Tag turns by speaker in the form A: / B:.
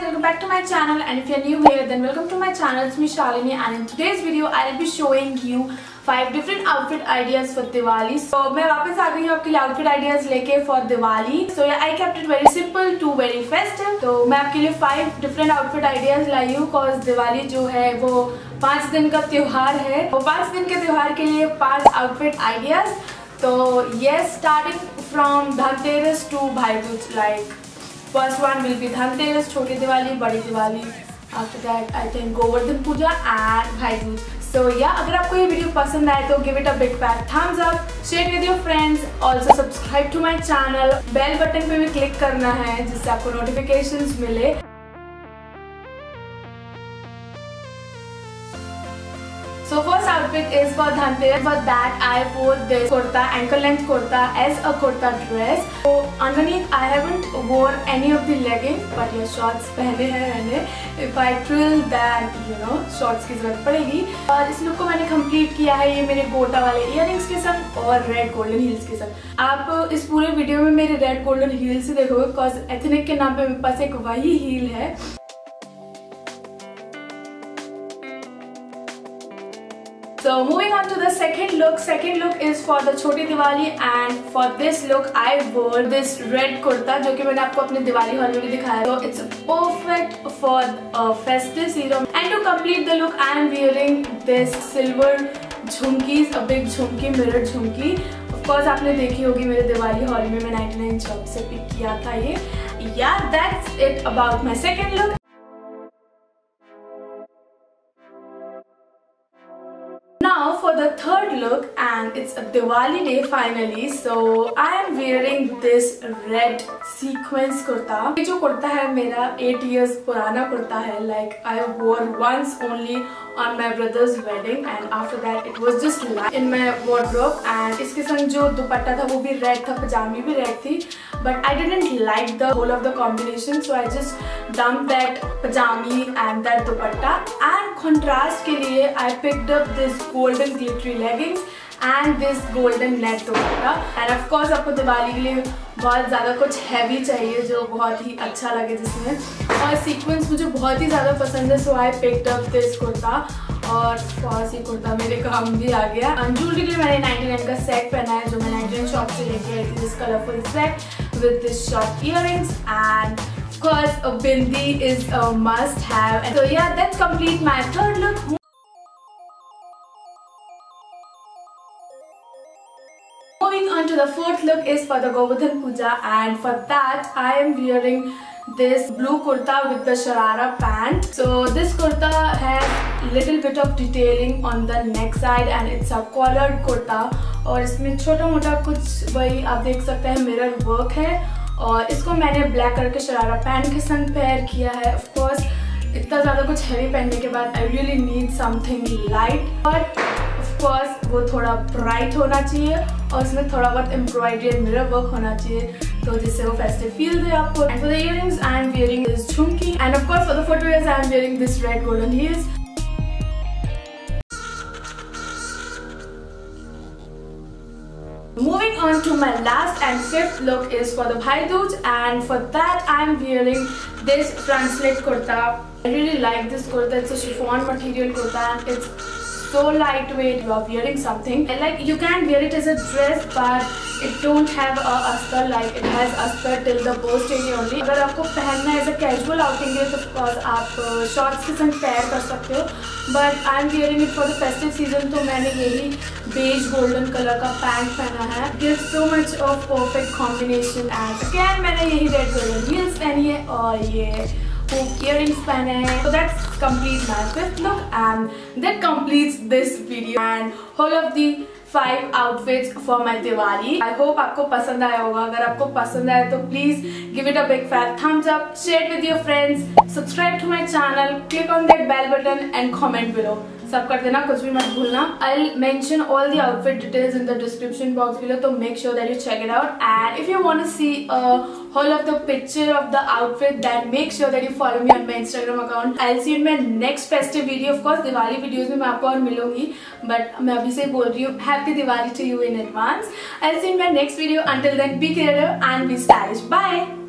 A: welcome back to my channel, and if you're new here then welcome to my channel. It's me Shalini, and in today's video I'll be showing you 5 different outfit ideas for Diwali. So मैं वापस आ गई हूँ आपके लिए outfit ideas लेके for Diwali. So yeah, I kept it very simple to very festive. तो मैं आपके लिए 5 different outfit ideas लाई हूँ cause Diwali जो है वो 5 दिन का त्योहार है. वो 5 दिन के त्योहार के लिए 5 outfit ideas. तो yes, starting from Dhanteras to भाई Dooj, like first one will be Dhanteras, छोटी दिवाली, बड़ी Diwali. After that I think Govardhan Puja and भाई दूज. So yeah, अगर आपको ये वीडियो पसंद आए तो give it a big fat thumbs up, share with your friends, also subscribe to my channel. Bell button पे भी क्लिक करना है जिससे आपको नोटिफिकेशंस मिले. So first outfit is for Dhanteras. For that I wore this kurta, ankle length kurta as a kurta dress. So underneath I haven't wore any of the leggings, but ये shorts पहने हैं मैंने. If I drill that, you know, shorts की जरूरत पड़ेगी. और इस look को मैंने complete किया है ये मेरे गोटा वाले earrings के संग और red golden heels के संग. आप इस पूरे वीडियो में मेरे red golden heels ही देखोगे, cause ethnic के नाम पे मेरे पास एक वही heel है. So moving on to the second look. Second look is for the छोटी Diwali, and for this look I wore this red kurta जो कि मैंने आपको अपने दिवाली हॉल में भी दिखाया. So it's perfect for festive season. And to complete the look I am wearing this silver झुमकीज, a big Jhumki, mirror Jhumki. Of course आपने देखी होगी मेरे दिवाली हॉल में, मैं 99 शॉप से पिक किया था ये. Yeah, that's it about my second look. Now for the third look, and it's a Diwali day finally. So I am wearing this red sequence kurta. ये जो कुर्ता है मेरा 8 years पुराना कुर्ता है. Like I wore once only on my brother's wedding, and after that it was just lying in my wardrobe. And इसके संग जो दुपट्टा था वो भी red था, पजामी भी red थी. But I didn't like the whole of the combination, so I just dumped that pajami and that dupatta. And contrast के लिए I picked up this golden glittery leggings and this golden net dupatta. And of course आपको दिवाली के लिए बहुत ज़्यादा कुछ heavy चाहिए जो बहुत ही अच्छा लगे जिसमें. और sequence मुझे बहुत ही ज़्यादा पसंद है, so I picked up this kurta. और फॉर्स ये कुर्ता मेरे काम भी आ गया. ज्वेलरी के लिए मैंने 99 का सेट पहना है जो मैं 99 शॉप से लेके आई थी. This colourful set with this short earrings, and of course a bindi is a must have. So yeah, that's complete my third look. Moving on to the fourth look is for the Govardhan Puja, and for that I am wearing this blue kurta with the sharara pant. So this kurta has little bit of detailing on the neck side and it's a collared kurta. और इसमें छोटा मोटा कुछ वही आप देख सकते हैं मिरर वर्क है. और इसको मैंने ब्लैक कलर के शरारा पैंट के संग पेयर किया है. ऑफ कोर्स इतना ज़्यादा कुछ हैवी पहनने के बाद I really need something light, but of course वो थोड़ा ब्राइट होना चाहिए और इसमें थोड़ा बहुत एम्ब्रॉयडरी एंड मिरर वर्क होना चाहिए, तो जिससे वो फेस्टिव फील दे आपको. And for the earrings I am wearing this jhumki, and of course for the footwears I am wearing this red golden heels. Moving on to my last and fifth look is for the Bhai Dooj, and for that I am wearing this front slit kurta. I really like this kurta. It's a chiffon material kurta and it's so lightweight. You are wearing something like you can wear it as a dress, but it don't have a अस्तर. Like it has अस्तर till the boast area only. अगर आपको पहनना है as a casual outing है तो of course आप shorts के संग pair कर सकते हो. But I am wearing it for the festive season, तो मैंने यही beige golden color का pant पहना है. Gives so much of perfect combination. And again मैंने यही red golden heels पहनी है और ये earrings पहने हैं. So that's complete my fifth look, and that completes this video and whole of the 5 outfits for my Diwali. I hope आपको पसंद आया होगा. अगर आपको पसंद आया तो please give it a big fat thumbs up, share it with your friends, subscribe to my channel, click on that bell button and comment below. सब कर देना, कुछ भी मत भूलना. I'll mention all the outfit details in the description box below, so make sure that you check it out. And if you want to see a whole of the picture of the outfit, then make sure that you follow me on my Instagram account. I'll see you in my next festive video. Of course Diwali videos में मैं आपको और मिलूंगी, but मैं अभी से बोल रही हूँ Happy Diwali to you in advance. I'll see you in my next video. Until then, be creative and be stylish. Bye.